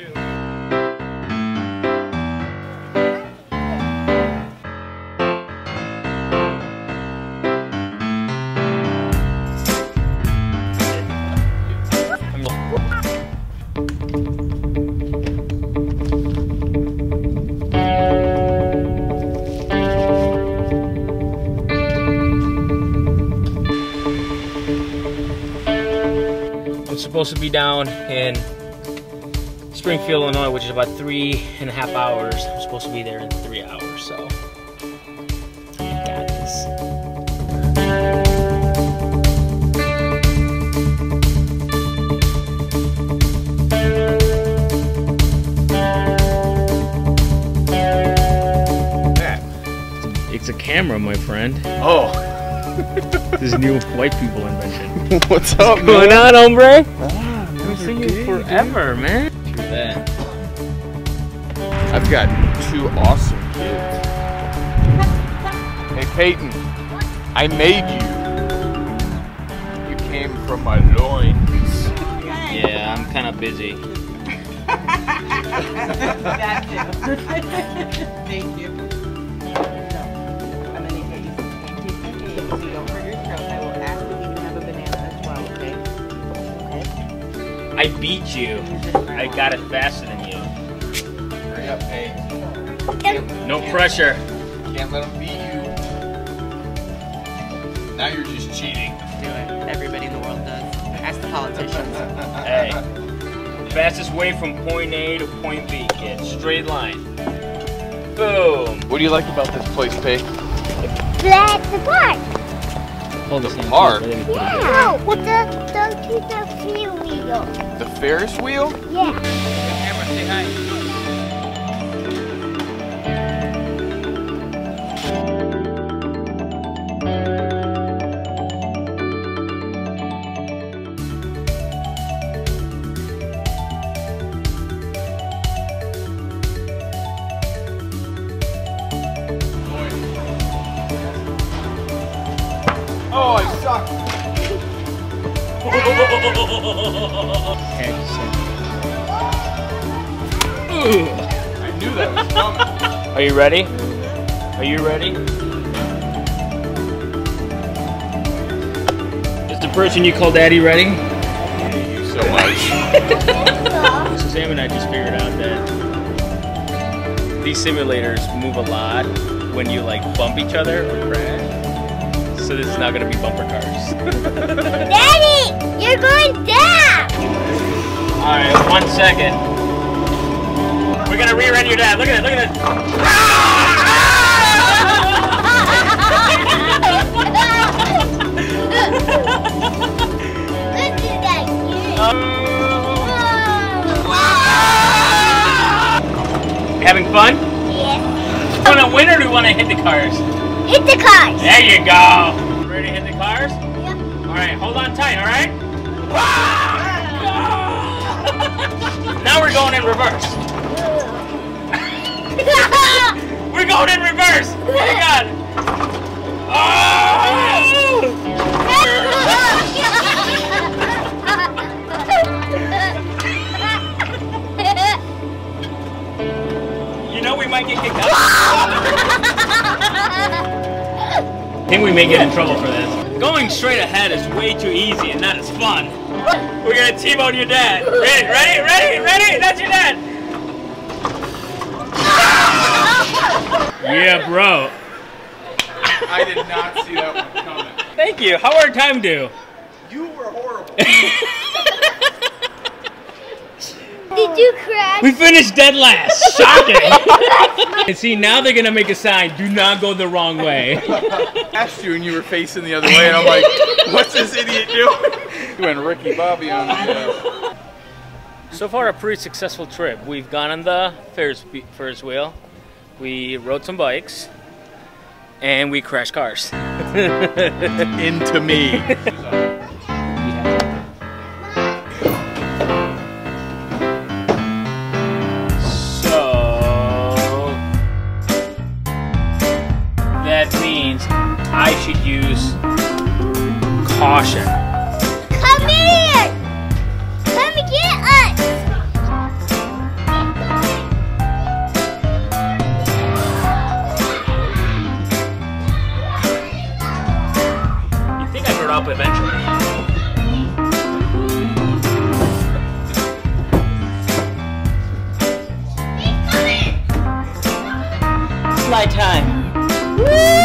too. I'm supposed to be down in Springfield, Illinois, which is about 3.5 hours. I'm supposed to be there in 3 hours, so got this. It's a camera, my friend. Oh. This new white people invention. What's up, What's going on, hombre? Ah, I've seen you forever, man. True that. I've got 2 awesome kids. Hey, Peyton, I made you. You came from my loins. Yeah, I'm kind of busy. Thank you. I beat you. I got it faster than you. Hurry up, Peyton. No pressure. Can't let them beat you. Now you're just cheating. Do it. Everybody in the world does. Ask the politicians. Hey, fastest way from point A to point B, kid. Straight line. Boom. What do you like about this place, Peyton? That's the park. Hold The park? Yeah, with the wheel. The Ferris wheel? Yeah. Camera, say hi. Oh, I suck. I knew that was coming. Are you ready? Are you ready? Is the person you call daddy ready? Thank you so much. So Sam and I just figured out that these simulators move a lot when you like bump each other or crash. So this is not gonna be bumper cars. Daddy, you're going down. All right, 1 second. We're gonna rear-end your dad. Look at it, look at it. Let's do that again. Having fun? Yes. Want to win or do you want to hit the cars? Hit the cars. There you go. Ready to hit the cars? Yep. All right, hold on tight, all right? Now we're going in reverse. We're going in reverse. Oh my God. You know we might get kicked out. I think we may get in trouble for this. Going straight ahead is way too easy and not as fun. We're gonna T-bone your dad. Ready, ready, ready, ready? That's your dad. Yeah, bro. I did not see that one coming. Thank you. How our time do? You were horrible. Did you crash? We finished dead last. Shocking. And see, now they're gonna make a sign. Do not go the wrong way. I asked you and you were facing the other way, and I'm like, what's this idiot doing? You went Ricky Bobby on me. So far, a pretty successful trip. We've gone on the Ferris wheel. We rode some bikes. And we crashed cars. Into me. That means I should use caution. Come here! Come get us! up eventually. Flight time. Woo!